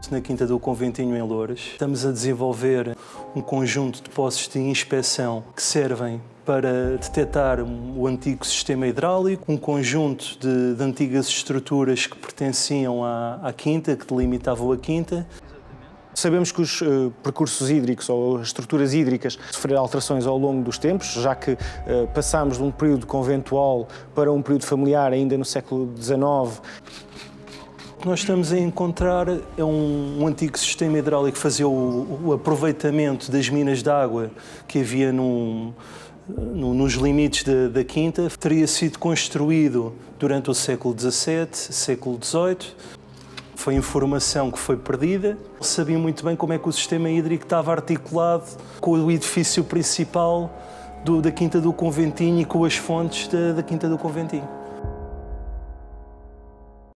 Na Quinta do Conventinho, em Loures, estamos a desenvolver um conjunto de postos de inspeção que servem para detectar o antigo sistema hidráulico, um conjunto de antigas estruturas que pertenciam à Quinta, que delimitavam a Quinta. Sabemos que os percursos hídricos ou as estruturas hídricas sofreram alterações ao longo dos tempos, já que passámos de um período conventual para um período familiar ainda no século XIX. O que nós estamos a encontrar é um antigo sistema hidráulico que fazia o aproveitamento das minas de água que havia nos limites da Quinta. Teria sido construído durante o século XVII, século XVIII. Foi informação que foi perdida. Sabia muito bem como é que o sistema hídrico estava articulado com o edifício principal da Quinta do Conventinho e com as fontes da Quinta do Conventinho.